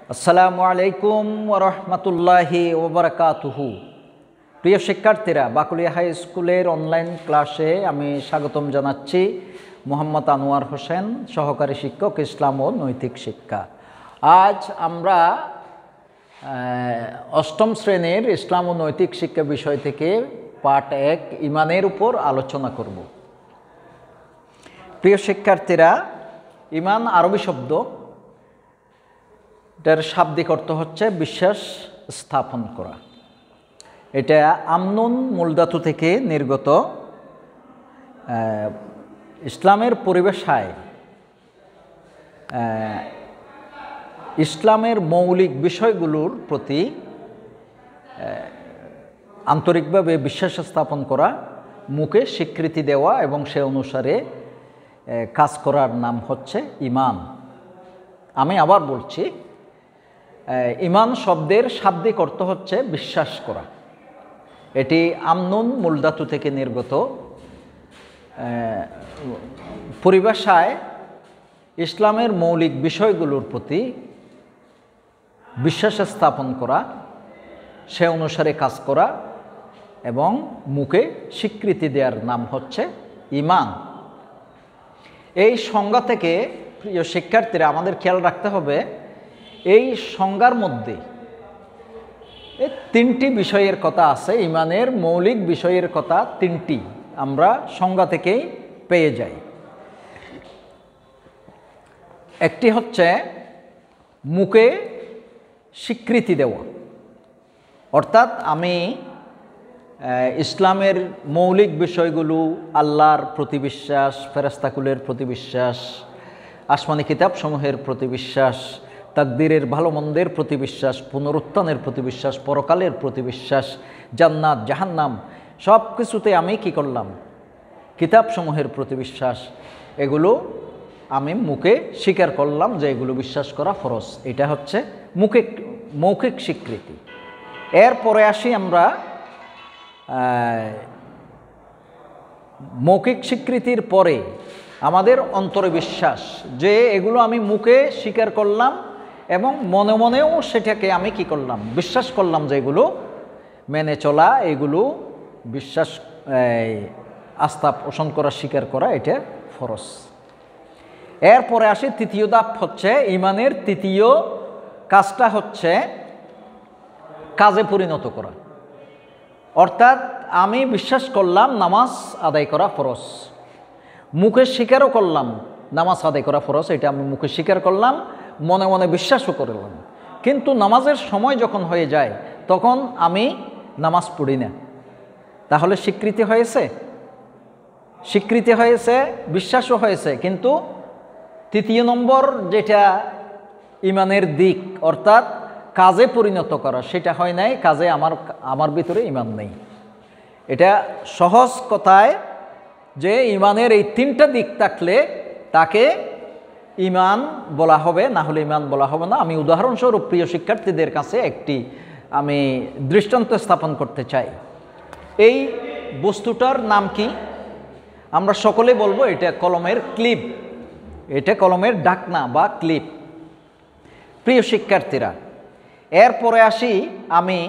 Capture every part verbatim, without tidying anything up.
আসসালামু আলাইকুম ওয়া রাহমাতুল্লাহি ওয়া বারাকাতুহু। প্রিয় শিক্ষার্থীরা, বাকলিয়া হাই স্কুলের অনলাইন ক্লাসে আমি স্বাগতম জানাচ্ছি। মোহাম্মদ আনোয়ার হোসেন, সহকারী শিক্ষক, ইসলাম ও নৈতিক শিক্ষা। আজ আমরা অষ্টম শ্রেণীর ইসলাম ও নৈতিক শিক্ষা বিষয় থেকে পাঠ এক ইমানের উপর আলোচনা করব। প্রিয় শিক্ষার্থীরা, ইমান আরবি শব্দ, এটার শাব্দিক অর্থ হচ্ছে বিশ্বাস স্থাপন করা। এটা আমনুন মূল ধাতু থেকে নির্গত। ইসলামের পরিভাষায় ইসলামের মৌলিক বিষয়গুলোর প্রতি আন্তরিকভাবে বিশ্বাস স্থাপন করা, মুখে স্বীকৃতি দেওয়া এবং সে অনুসারে কাজ করার নাম হচ্ছে ইমান। আমি আবার বলছি, ইমান শব্দের শাব্দিক অর্থ হচ্ছে বিশ্বাস করা। এটি আমনুন মূল ধাতু থেকে নির্গত। পরিভাষায় ইসলামের মৌলিক বিষয়গুলোর প্রতি বিশ্বাস স্থাপন করা, সে অনুসারে কাজ করা এবং মুখে স্বীকৃতি দেওয়ার নাম হচ্ছে ইমান। এই সংজ্ঞা থেকে প্রিয় শিক্ষার্থীরা আমাদের খেয়াল রাখতে হবে, এই সংজ্ঞার মধ্যে এই তিনটি বিষয়ের কথা আছে। ইমানের মৌলিক বিষয়ের কথা তিনটি আমরা সংজ্ঞা থেকেই পেয়ে যাই। একটি হচ্ছে মুখে স্বীকৃতি দেওয়া, অর্থাৎ আমি ইসলামের মৌলিক বিষয়গুলো, আল্লাহর প্রতি বিশ্বাস, ফেরেশতাকুলের প্রতি বিশ্বাস, আসমানি কিতাবসমূহের প্রতি বিশ্বাস, তাকদীরের ভালো মন্দের প্রতি বিশ্বাস, পুনরুত্থানের প্রতি বিশ্বাস, পরকালের প্রতি বিশ্বাস, জান্নাত জাহান্নাম সব কিছুতে আমি কি করলাম, কিতাবসমূহের প্রতি বিশ্বাস, এগুলো আমি মুখে স্বীকার করলাম যে এগুলো বিশ্বাস করা ফরজ। এটা হচ্ছে মুখে মৌখিক স্বীকৃতি। এরপরে আসি আমরা মৌখিক স্বীকৃতির পরে আমাদের অন্তরে বিশ্বাস, যে এগুলো আমি মুখে স্বীকার করলাম এবং মনে মনেও সেটাকে আমি কি করলাম, বিশ্বাস করলাম যে এগুলো মেনে চলা, এগুলো বিশ্বাস আস্থা পোষণ করা, স্বীকার করা, এটা ফরজ। এরপরে আসি তৃতীয় ধাপ, হচ্ছে ইমানের তৃতীয় কাজটা হচ্ছে কাজে পরিণত করা। অর্থাৎ আমি বিশ্বাস করলাম নামাজ আদায় করা ফরজ, মুখে স্বীকারও করলাম নামাজ আদায় করা ফরজ, এটা আমি মুখে স্বীকার করলাম, মনে মনে বিশ্বাসও করলাম, কিন্তু নামাজের সময় যখন হয়ে যায় তখন আমি নামাজ পড়ি না। তাহলে স্বীকৃতি হয়েছে, স্বীকৃতি হয়েছে, বিশ্বাসও হয়েছে, কিন্তু তৃতীয় নম্বর যেটা ইমানের দিক, অর্থাৎ কাজে পরিণত করা, সেটা হয় নাই। কাজে আমার আমার ভিতরে ইমান নেই। এটা সহজ কথায় যে ইমানের এই তিনটা দিক থাকলে তাকে ইমান বলা হবে, না হলে ইমান বলা হবে না। আমি উদাহরণস্বরূপ প্রিয় শিক্ষার্থীদের কাছে একটি আমি দৃষ্টান্ত স্থাপন করতে চাই। এই বস্তুটার নাম কি? আমরা সকলে বলবো এটা কলমের ক্লিপ, এটা কলমের ঢাকনা বা ক্লিপ। প্রিয় শিক্ষার্থীরা, এরপরে আসি আমি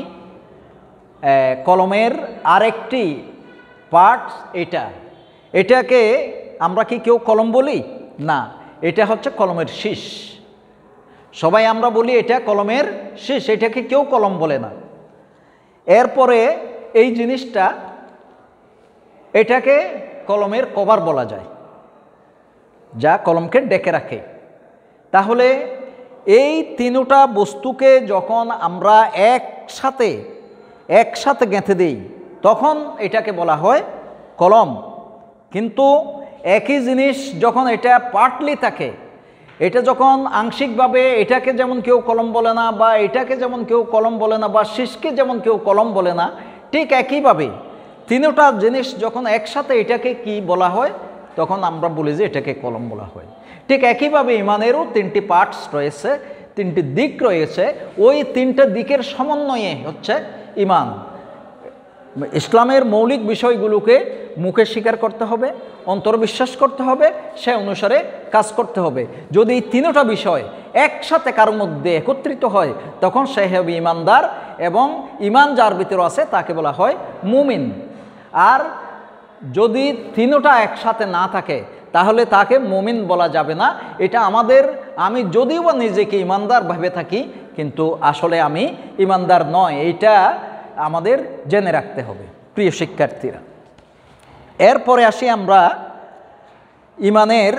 কলমের আরেকটি পার্ট, এটা এটাকে আমরা কি কেউ কলম বলি? না, এটা হচ্ছে কলমের শীষ। সবাই আমরা বলি এটা কলমের শীষ, এটাকে কেউ কলম বলে না। এরপরে এই জিনিসটা, এটাকে কলমের কভার বলা যায়, যা কলমকে ডেকে রাখে। তাহলে এই তিনটা বস্তুকে যখন আমরা একসাথে একসাথে গেঁথে দিই তখন এটাকে বলা হয় কলম। কিন্তু একই জিনিস যখন এটা পার্টলি থাকে, এটা যখন আংশিকভাবে, এটাকে যেমন কেউ কলম বলে না, বা এটাকে যেমন কেউ কলম বলে না, বা শীষকে যেমন কেউ কলম বলে না, ঠিক একইভাবে তিনটা জিনিস যখন একসাথে এটাকে কি বলা হয়, তখন আমরা বলি যে এটাকে কলম বলা হয়। ঠিক একইভাবে ইমানেরও তিনটি পার্টস রয়েছে, তিনটি দিক রয়েছে। ওই তিনটা দিকের সমন্বয়ে হচ্ছে ইমান। ইসলামের মৌলিক বিষয়গুলোকে মুখে স্বীকার করতে হবে, অন্তর বিশ্বাস করতে হবে, সে অনুসারে কাজ করতে হবে। যদি এই তিনটা বিষয় একসাথে কারোর মধ্যে একত্রিত হয় তখন সে হবে ইমানদার, এবং ইমান যার ভিতরে আছে তাকে বলা হয় মুমিন। আর যদি তিনটা একসাথে না থাকে তাহলে তাকে মুমিন বলা যাবে না। এটা আমাদের, আমি যদিও বা নিজেকে ইমানদার ভেবে থাকি কিন্তু আসলে আমি ইমানদার নয়, এইটা আমাদের জেনে রাখতে হবে প্রিয় শিক্ষার্থীরা। এরপরে আসি আমরা ইমানের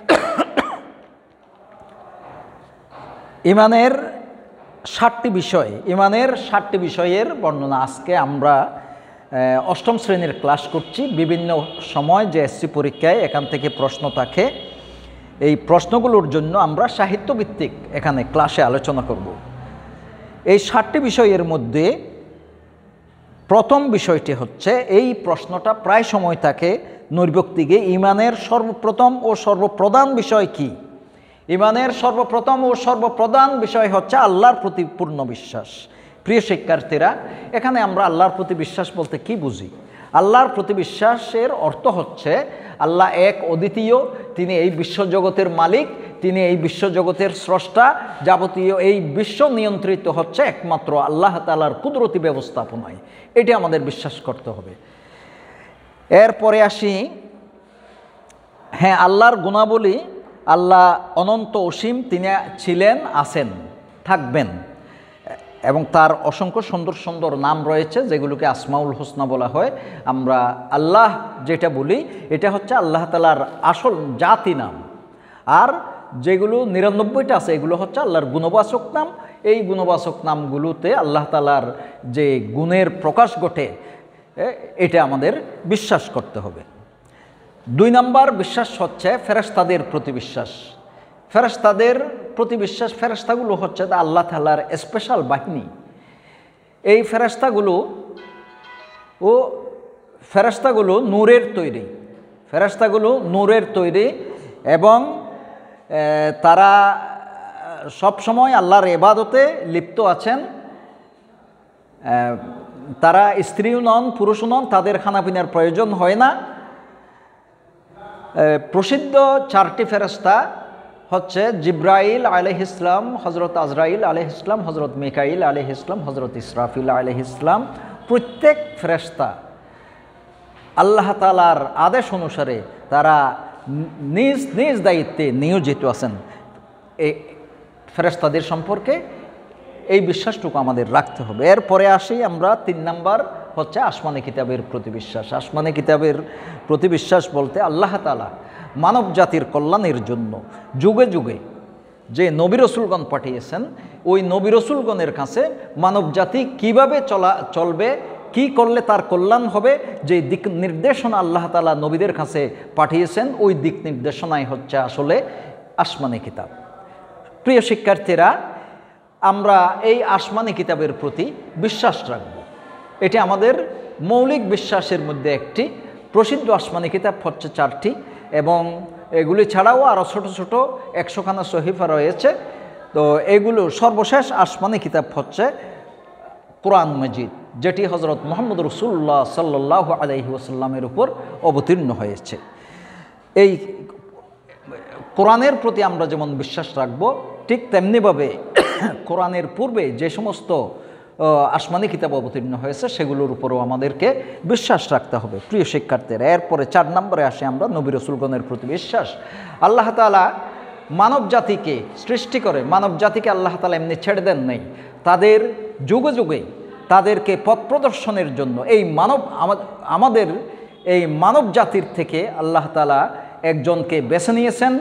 ইমানের ষাটটি বিষয়, ইমানের ষাটটি বিষয়ের বর্ণনা। আজকে আমরা অষ্টম শ্রেণীর ক্লাস করছি। বিভিন্ন সময় যে এসসি পরীক্ষায় এখান থেকে প্রশ্ন থাকে, এই প্রশ্নগুলোর জন্য আমরা সাহিত্যভিত্তিক এখানে ক্লাসে আলোচনা করব। এই ষাটটি বিষয়ের মধ্যে প্রথম বিষয়টি হচ্ছে, এই প্রশ্নটা প্রায় সময় থাকে নৈর্ব্যক্তিকে, ইমানের সর্বপ্রথম ও সর্বপ্রধান বিষয় কি? ইমানের সর্বপ্রথম ও সর্বপ্রধান বিষয় হচ্ছে আল্লাহর প্রতি পূর্ণ বিশ্বাস। প্রিয় শিক্ষার্থীরা, এখানে আমরা আল্লাহর প্রতি বিশ্বাস বলতে কি বুঝি? আল্লাহর প্রতি বিশ্বাসের অর্থ হচ্ছে আল্লাহ এক, অদ্বিতীয়, তিনি এই বিশ্বজগতের মালিক, তিনি এই বিশ্বজগতের স্রষ্টা, যাবতীয় এই বিশ্ব নিয়ন্ত্রিত হচ্ছে একমাত্র আল্লাহ তাআলার কুদরতি ব্যবস্থাপনায়। এটি আমাদের বিশ্বাস করতে হবে। এরপরে আসি, হ্যাঁ, আল্লাহর গুণাবলী, আল্লাহ অনন্ত অসীম, তিনি ছিলেন, আছেন, থাকবেন, এবং তার অসংখ্য সুন্দর সুন্দর নাম রয়েছে যেগুলোকে আসমাউল হোসনা বলা হয়। আমরা আল্লাহ যেটা বলি এটা হচ্ছে আল্লাহ তাআলার আসল জাতি নাম, আর যেগুলো নিরানব্বইটা আছে এগুলো হচ্ছে আল্লাহর গুণবাচক নাম। এই গুণবাচক নামগুলোতে আল্লাহ তাআলার যে গুণের প্রকাশ ঘটে এটা আমাদের বিশ্বাস করতে হবে। দুই নম্বর বিশ্বাস হচ্ছে ফেরেশতাদের প্রতি বিশ্বাস। ফেরেশতাদের প্রতি বিশ্বাস, ফেরেশতাগুলো হচ্ছে আল্লাহ তাআলার স্পেশাল বাহিনী। এই ফেরেশতাগুলো ও ফেরেশতাগুলো নূরের তৈরি, ফেরেশতাগুলো নূরের তৈরি এবং তারা সব সময় আল্লাহর ইবাদতে লিপ্ত আছেন। তারা স্ত্রীও নন, পুরুষও নন, তাদের খানাপিনার প্রয়োজন হয় না। প্রসিদ্ধ চারটি ফেরেশতা হচ্ছে জিব্রাইল আলাইহিস সালাম, হযরত আজরাইল আলাইহিস সালাম, হযরত মিকাইল আলাইহিস সালাম, হযরত ইসরাফিল আলাইহিস সালাম। প্রত্যেক ফেরেশতা আল্লাহ তাআলার আদেশ অনুসারে তারা নিজ নিজ দায়িত্বে নিয়োজিত আছেন। এই ফেরেশতাদের সম্পর্কে এই বিশ্বাসটুকু আমাদের রাখতে হবে। এরপরে আসি আমরা তিন নাম্বার হচ্ছে আসমানি কিতাবের প্রতি বিশ্বাস। আসমানি কিতাবের প্রতি বিশ্বাস বলতে আল্লাহ তাআলা মানব জাতির কল্যাণের জন্য যুগে যুগে যে নবী রাসূলগণ পাঠিয়েছেন, ওই নবী রাসূলগণের কাছে মানব জাতি কীভাবে চলা চলবে, কি করলে তার কল্যাণ হবে, যে দিক নির্দেশনা আল্লাহ তাআলা নবীদের কাছে পাঠিয়েছেন, ওই দিক নির্দেশনাই হচ্ছে আসলে আসমানি কিতাব। প্রিয় শিক্ষার্থীরা, আমরা এই আসমানি কিতাবের প্রতি বিশ্বাস রাখব। এটি আমাদের মৌলিক বিশ্বাসের মধ্যে একটি। প্রসিদ্ধ আসমানি কিতাব হচ্ছে চারটি, এবং এগুলি ছাড়াও আরও ছোটো ছোটো একশোখানা সহিফা রয়েছে। তো এগুলো সর্বশেষ আসমানি কিতাব হচ্ছে কোরআন মজিদ, যেটি হজরত মুহাম্মদ রাসূলুল্লাহ সাল্লাল্লাহু আলাইহি ওয়াসাল্লামের উপর অবতীর্ণ হয়েছে। এই কোরআনের প্রতি আমরা যেমন বিশ্বাস রাখব, ঠিক তেমনিভাবে কোরআনের পূর্বে যে সমস্ত আসমানি কিতাব অবতীর্ণ হয়েছে সেগুলোর উপরও আমাদেরকে বিশ্বাস রাখতে হবে প্রিয় শিক্ষার্থীরা। এরপরে চার নম্বরে আসে আমরা নবী রাসূলগণের প্রতি বিশ্বাস। আল্লাহ তাআলা মানব জাতিকে সৃষ্টি করে, মানব জাতিকে আল্লাহ তাআলা এমনি ছেড়ে দেন নাই। তাদের যুগে যুগে তাদেরকে পথ প্রদর্শনের জন্য এই মানব আমাদের এই মানব জাতির থেকে আল্লাহ তাআলা একজনকে বেছে নিয়েছেন,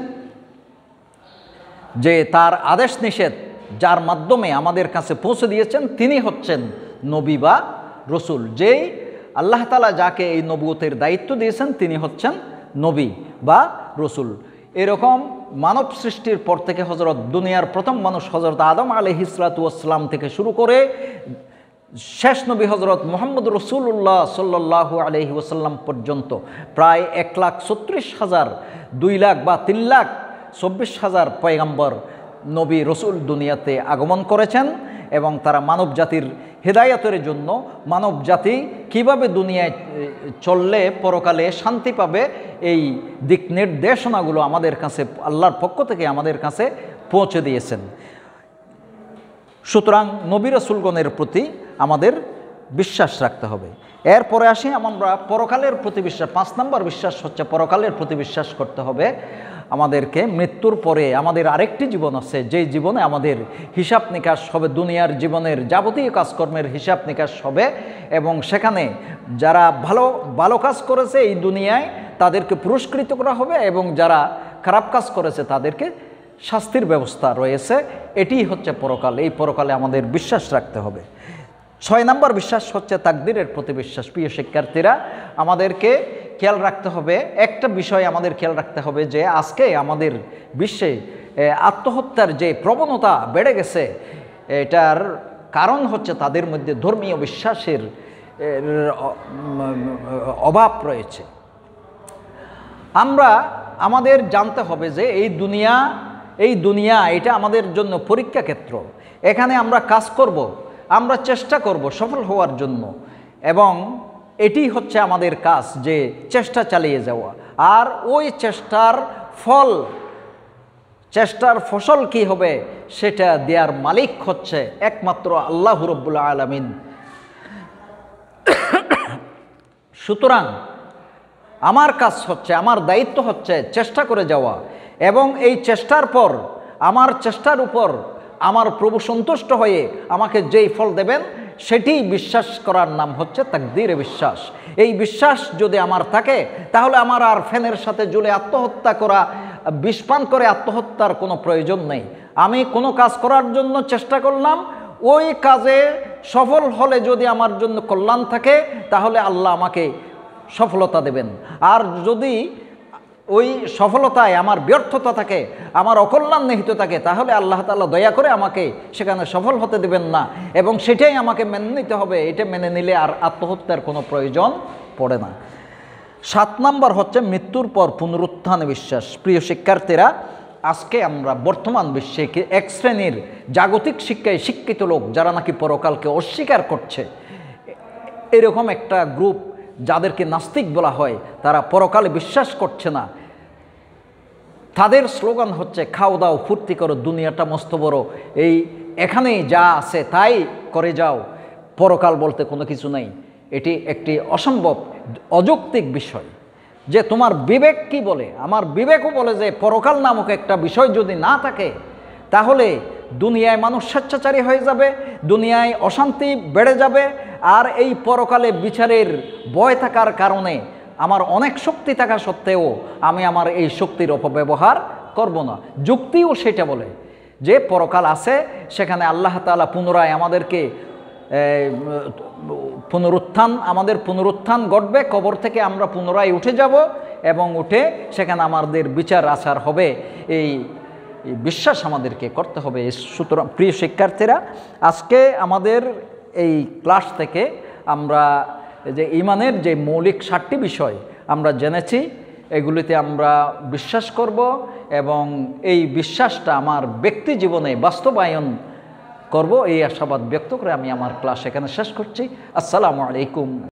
যে তার আদেশ নিষেধ যার মাধ্যমে আমাদের কাছে পৌঁছে দিয়েছেন, তিনি হচ্ছেন নবী বা রসুল। যেই আল্লাহ তাআলা যাকে এই নবুয়তের দায়িত্ব দিয়েছেন তিনি হচ্ছেন নবী বা রসুল। এরকম মানব সৃষ্টির পর থেকে হজরত দুনিয়ার প্রথম মানুষ হজরত আদম আলাইহিস সালাতু ওয়াস সালাম থেকে শুরু করে শেষ নবী হজরত মুহাম্মদ রাসূলুল্লাহ সাল্লাল্লাহু আলাইহি ওয়াসাল্লাম পর্যন্ত প্রায় এক লাখ ছত্রিশ হাজার দুই লাখ বা তিন লাখ চব্বিশ হাজার পয়গাম্বর নবী রসুল দুনিয়াতে আগমন করেছেন। এবং তারা মানব জাতির হেদায়েতের জন্য মানব জাতি কীভাবে দুনিয়ায় চললে পরকালে শান্তি পাবে এই দিক নির্দেশনাগুলো আমাদের কাছে আল্লাহর পক্ষ থেকে আমাদের কাছে পৌঁছে দিয়েছেন। সুতরাং নবী রাসূলগণের প্রতি আমাদের বিশ্বাস রাখতে হবে। এরপরে আসি আমরা পরকালের প্রতি বিশ্বাস। পাঁচ নম্বর বিশ্বাস হচ্ছে পরকালের প্রতি বিশ্বাস করতে হবে। আমাদেরকে মৃত্যুর পরে আমাদের আরেকটি জীবন আছে, যেই জীবনে আমাদের হিসাব নিকাশ হবে, দুনিয়ার জীবনের যাবতীয় কাজকর্মের হিসাব নিকাশ হবে এবং সেখানে যারা ভালো ভালো কাজ করেছে এই দুনিয়ায় তাদেরকে পুরস্কৃত করা হবে এবং যারা খারাপ কাজ করেছে তাদেরকে শাস্তির ব্যবস্থা রয়েছে। এটিই হচ্ছে পরকাল। এই পরকালে আমাদের বিশ্বাস রাখতে হবে। ছয় নম্বর বিশ্বাস হচ্ছে তাকদীরের প্রতি বিশ্বাস। প্রিয় শিক্ষার্থীরা, আমাদেরকে খেয়াল রাখতে হবে একটা বিষয়, আমাদের খেয়াল রাখতে হবে যে আজকে আমাদের বিশ্বে আত্মহত্যার যে প্রবণতা বেড়ে গেছে, এটার কারণ হচ্ছে তাদের মধ্যে ধর্মীয় বিশ্বাসের অভাব রয়েছে। আমরা আমাদের জানতে হবে যে এই দুনিয়া এই দুনিয়া এটা আমাদের জন্য পরীক্ষা ক্ষেত্র। এখানে আমরা কাজ করব, আমরা চেষ্টা করব সফল হওয়ার জন্য এবং এটি হচ্ছে আমাদের কাজ, যে চেষ্টা চালিয়ে যাওয়া। আর ওই চেষ্টার ফল, চেষ্টার ফসল কি হবে সেটা দেওয়ার মালিক হচ্ছে একমাত্র আল্লাহ রাব্বুল আলামিন। সুতরাং আমার কাজ হচ্ছে, আমার দায়িত্ব হচ্ছে চেষ্টা করে যাওয়া এবং এই চেষ্টার পর আমার চেষ্টার উপর আমার প্রভু সন্তুষ্ট হয়ে আমাকে যেই ফল দেবেন সেটি বিশ্বাস করার নাম হচ্ছে তাকদীরে বিশ্বাস। এই বিশ্বাস যদি আমার থাকে তাহলে আমার আর ফ্যানের সাথে ঝুলে আত্মহত্যা করা, বিষ পান করে আত্মহত্যার কোনো প্রয়োজন নেই। আমি কোনো কাজ করার জন্য চেষ্টা করলাম, ওই কাজে সফল হলে যদি আমার জন্য কল্যাণ থাকে তাহলে আল্লাহ আমাকে সফলতা দেবেন। আর যদি ওই সফলতায় আমার ব্যর্থতা থাকে, আমার অকল্যাণ নিহিত থাকে, তাহলে আল্লাহ তাআলা দয়া করে আমাকে সেখানে সফল হতে দেবেন না এবং সেটাই আমাকে মেনে নিতে হবে। এটা মেনে নিলে আর আত্মহত্যার কোনো প্রয়োজন পড়ে না। সাত নম্বর হচ্ছে মৃত্যুর পর পুনরুত্থানে বিশ্বাস। প্রিয় শিক্ষার্থীরা, আজকে আমরা বর্তমান বিশ্বে এক শ্রেণীর জাগতিক শিক্ষায় শিক্ষিত লোক যারা নাকি পরকালকে অস্বীকার করছে, এরকম একটা গ্রুপ যাদেরকে নাস্তিক বলা হয়, তারা পরকালে বিশ্বাস করছে না। তাদের স্লোগান হচ্ছে খাও দাও ফুর্তি করো, দুনিয়াটা মস্ত বড়, এই এখানেই যা আছে তাই করে যাও, পরকাল বলতে কোনো কিছু নেই। এটি একটি অসম্ভব অযৌক্তিক বিষয়। যে তোমার বিবেক কি বলে? আমার বিবেকও বলে যে পরকাল নামক একটা বিষয় যদি না থাকে তাহলে দুনিয়ায় মানুষ স্বেচ্ছাচারী হয়ে যাবে, দুনিয়ায় অশান্তি বেড়ে যাবে। আর এই পরকালে বিচারের ভয় থাকার কারণে আমার অনেক শক্তি থাকা সত্ত্বেও আমি আমার এই শক্তির অপব্যবহার করব না। যুক্তিও সেটা বলে যে পরকাল আছে, সেখানে আল্লাহ তাআলা পুনরায় আমাদেরকে পুনরুত্থান আমাদের পুনরুত্থান ঘটবে, কবর থেকে আমরা পুনরায় উঠে যাব এবং উঠে সেখানে আমাদের বিচার আচার হবে। এই বিশ্বাস আমাদেরকে করতে হবে। সুতরাং প্রিয় শিক্ষার্থীরা, আজকে আমাদের এই ক্লাস থেকে আমরা যে ঈমানের যে মৌলিক সাতটি বিষয় আমরা জেনেছি, এগুলিতে আমরা বিশ্বাস করব এবং এই বিশ্বাসটা আমার ব্যক্তি জীবনে বাস্তবায়ন করব, এই আশাবাদ ব্যক্ত করে আমি আমার ক্লাস এখানে শেষ করছি। আসসালামু আলাইকুম।